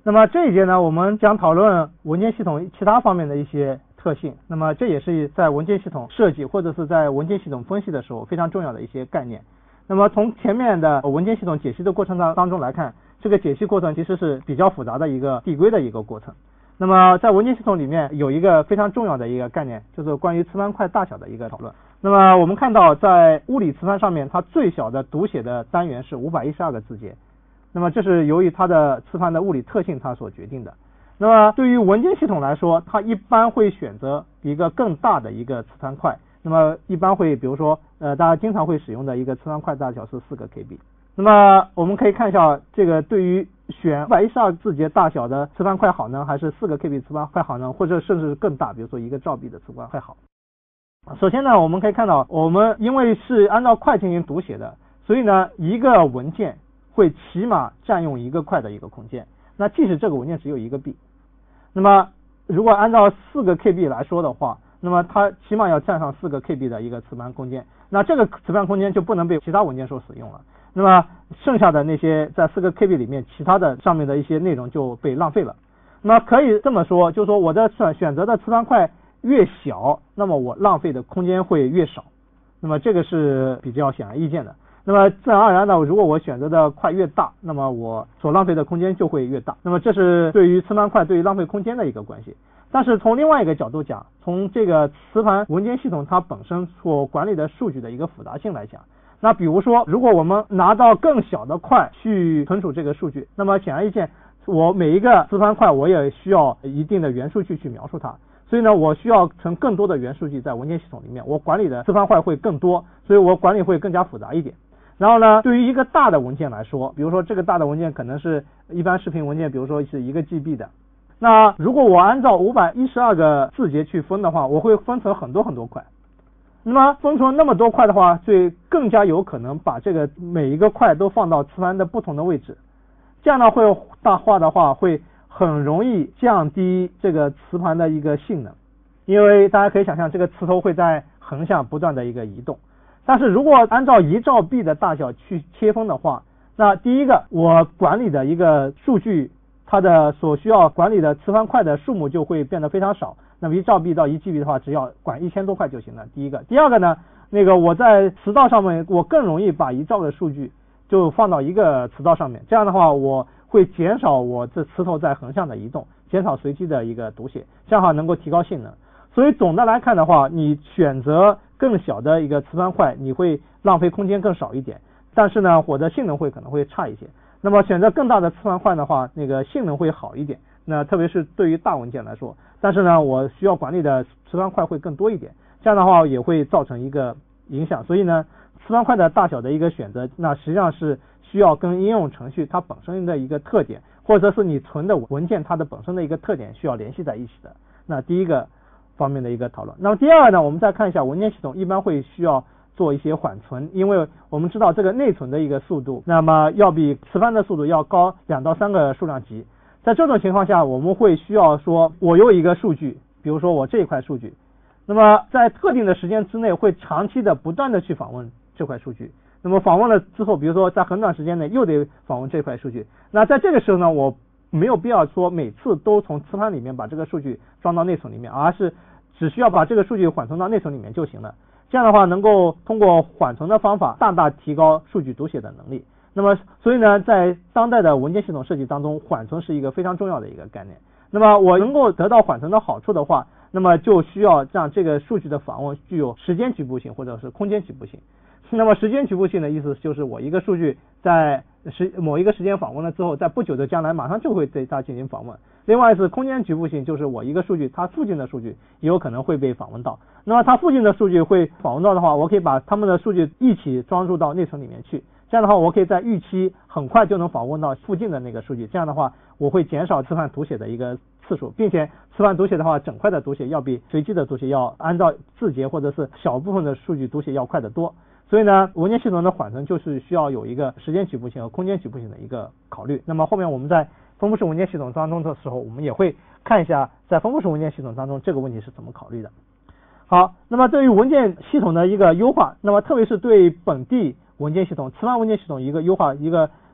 那么这一节呢，我们将讨论文件系统其他方面的一些特性。那么这也是在文件系统设计或者是在文件系统分析的时候非常重要的一些概念。那么从前面的文件系统解析的过程当中来看，这个解析过程其实是比较复杂的一个递归的一个过程。那么在文件系统里面有一个非常重要的一个概念，就是关于磁盘块大小的一个讨论。那么我们看到在物理磁盘上面，它最小的读写的单元是512个字节。那么这是由于它的磁盘的物理特性它所决定的。那么对于文件系统来说，它一般会选择一个更大的一个磁盘块。那么一般会比如说大家经常会使用的一个磁盘块大小是4个 KB。那么我们可以看一下这个对于选512字节大小的磁盘块好呢，还是4个 KB 磁盘块好呢，或者甚至更大，比如说1个兆 B 的磁盘块好。首先呢，我们可以看到我们因为是按照块进行读写的，所以呢一个文件会起码占用1个块的一个空间。那即使这个文件只有1个 B， 那么如果按照4个 KB 来说的话，那么它起码要占上4个 KB 的一个磁盘空间。那这个磁盘空间就不能被其他文件所使用了。那么剩下的那些在4个 KB 里面，其他的上面的一些内容就被浪费了。那么可以这么说，就是说我的选择的磁盘块越小，那么我浪费的空间会越少。那么这个是比较显而易见的。那么自然而然的，如果我选择的块越大，那么我所浪费的空间就会越大。那么这是对于磁盘块对于浪费空间的一个关系。但是从另外一个角度讲，从这个磁盘文件系统它本身所管理的数据的一个复杂性来讲，那比如说如果我们拿到更小的块去存储这个数据，那么显而易见，我每一个磁盘块我也需要一定的元数据去描述它。所以呢，我需要存更多的元数据在文件系统里面，我管理的磁盘块会更多，所以我管理会更加复杂一点。然后呢，对于一个大的文件来说，比如说这个大的文件可能是一般视频文件，比如说是1个 GB 的，那如果我按照512个字节去分的话，我会分成很多块。那么分成那么多块的话，就更加有可能把这个每一个块都放到磁盘的不同的位置，这样呢会大化的话会很容易降低这个磁盘的一个性能，因为大家可以想象这个磁头会在横向不断的一个移动。但是如果按照1兆 B 的大小去切分的话，那第一个我管理的一个数据，它的所需要管理的磁盘块的数目就会变得非常少。那么1兆 B 到1 GB 的话，只要管1000多块就行了。第一个，第二个呢，我在磁道上面，我更容易把1兆的数据就放到一个磁道上面，这样的话我会减少我这磁头在横向的移动，减少随机的一个读写，这样的话能够提高性能。所以总的来看的话，你选择更小的一个磁盘块，你会浪费空间更少一点，但是呢，我的性能可能会差一些。那么选择更大的磁盘块的话，性能会好一点。那特别是对于大文件来说，但是呢，我需要管理的磁盘块会更多一点，这样的话也会造成一个影响。所以呢，磁盘块的大小的一个选择，那实际上是需要跟应用程序它本身的一个特点，或者是你存的文件它的本身的一个特点需要联系在一起的。那第一个方面的一个讨论。那么第二呢，我们再看一下文件系统一般会需要做一些缓存，因为我们知道这个内存的一个速度，那么要比磁盘的速度要高2到3个数量级。在这种情况下，我们会需要说，我有一个数据，比如说我这一块数据，那么在特定的时间之内会长期的不断的去访问这块数据，那么访问了之后，比如说在很短时间内又得访问这块数据，那在这个时候呢，我没有必要说每次都从磁盘里面把这个数据装到内存里面，而是只需要把这个数据缓存到内存里面就行了。这样的话能够通过缓存的方法大大提高数据读写的能力。那么所以呢，在当代的文件系统设计当中，缓存是一个非常重要的一个概念。那么我能够得到缓存的好处的话，那么就需要让这个数据的访问具有时间局部性或者是空间局部性。那么时间局部性的意思就是我一个数据在某一个时间访问了之后，在不久的将来马上就会对它进行访问。另外是空间局部性，就是我一个数据它附近的数据也有可能会被访问到。那么它附近的数据会访问到的话，我可以把它们的数据一起装入到内存里面去。这样的话，我可以在预期很快就能访问到附近的那个数据。这样的话，我会减少磁盘读写的一个次数，并且磁盘读写的话，整块的读写要比随机的读写要按照字节或者是小部分的数据读写要快得多。所以呢，文件系统的缓存就是需要有一个时间局部性和空间局部性的一个考虑。那么后面我们在分布式文件系统当中的时候，我们也会看一下在分布式文件系统当中这个问题是怎么考虑的。好，那么对于文件系统的一个优化，那么特别是对本地文件系统、磁盘文件系统一个优化，一个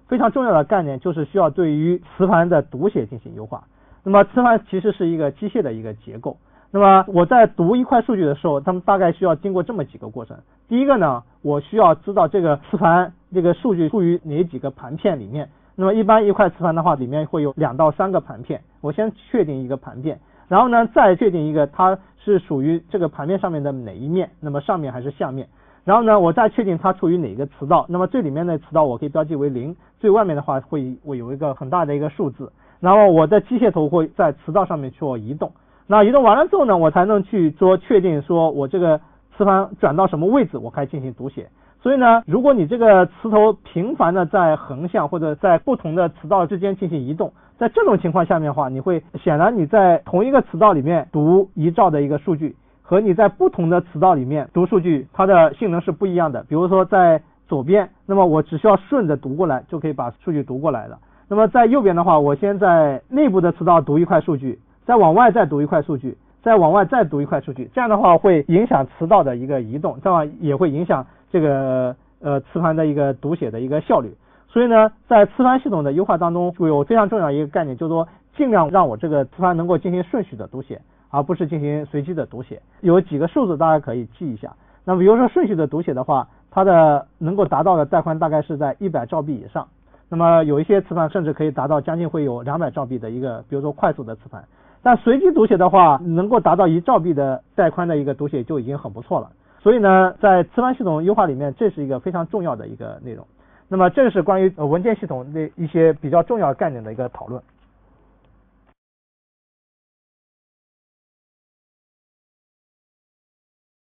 非常重要的概念就是需要对于磁盘的读写进行优化。那么磁盘其实是一个机械的一个结构，那么我在读一块数据的时候，它们大概需要经过这么几个过程。第一个呢，我需要知道这个磁盘这个数据处于哪几个盘片里面。那么一般一块磁盘的话，里面会有2到3个盘片，我先确定一个盘片，然后呢再确定一个它是属于这个盘面上面的哪一面，那么上面还是下面，然后呢我再确定它处于哪个磁道，那么最里面的磁道我可以标记为0，最外面的话会有一个很大的一个数字，然后我的机械头会在磁道上面去做移动，那移动完了之后呢，我才能去做确定说我这个磁盘转到什么位置，我可以进行读写。所以呢，如果你这个磁头频繁的在横向或者在不同的磁道之间进行移动，在这种情况下面的话，你会显然你在同一个磁道里面读1兆的一个数据，和你在不同的磁道里面读数据，它的性能是不一样的。比如说在左边，那么我只需要顺着读过来就可以把数据读过来了。那么在右边的话，我先在内部的磁道读一块数据，再往外再读一块数据，再往外再读一块数据，这样的话会影响磁道的一个移动，这样也会影响这个磁盘的一个读写的一个效率。所以呢，在磁盘系统的优化当中，就有非常重要一个概念，就是说尽量让我这个磁盘能够进行顺序的读写，而不是进行随机的读写。有几个数字大家可以记一下。那么比如说顺序的读写的话，它的能够达到的带宽大概是在100兆币以上。那么有一些磁盘甚至可以达到将近会有200兆币的一个，比如说快速的磁盘。但随机读写的话，能够达到1兆币的带宽的一个读写就已经很不错了。所以呢，在磁盘系统优化里面，这是一个非常重要的一个内容。那么这是关于文件系统的一些比较重要概念的一个讨论。